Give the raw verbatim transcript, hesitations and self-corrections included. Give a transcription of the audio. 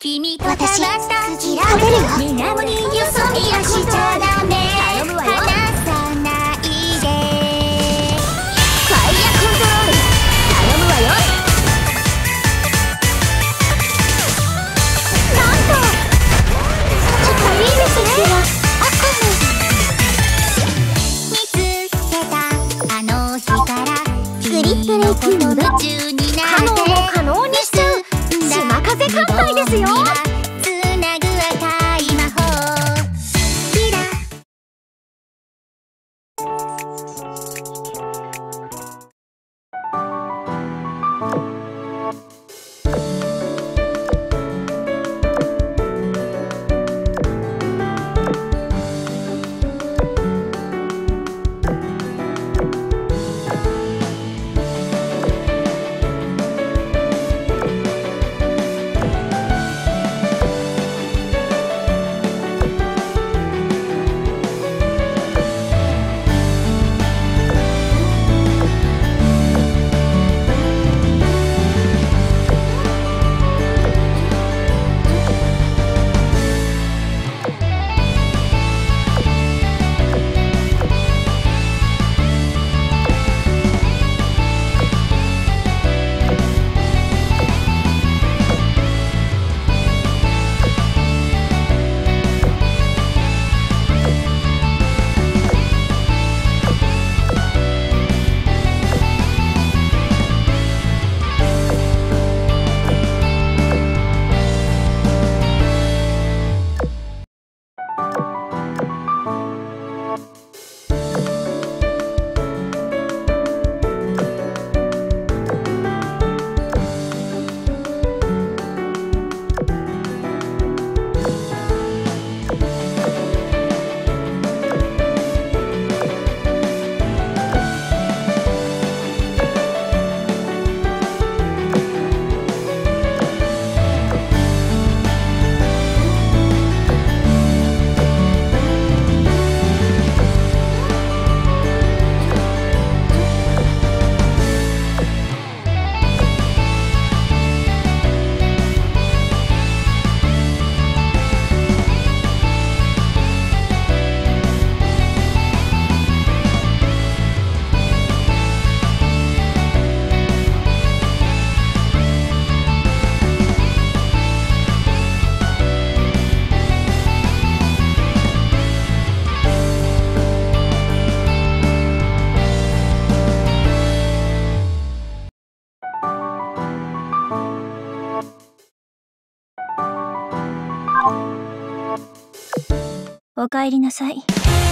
君と交わした勝てるよ。水面によそ見はしちゃダメ。頼むわよ。離さないで。ファイヤーコントロール頼むわよ。なんと近いですね。見つけたあの日からグリップレイキング夢中になって可能を可能にしちゃう島風艦隊ですよ。つなぐ赤い魔法キラおかえりなさい。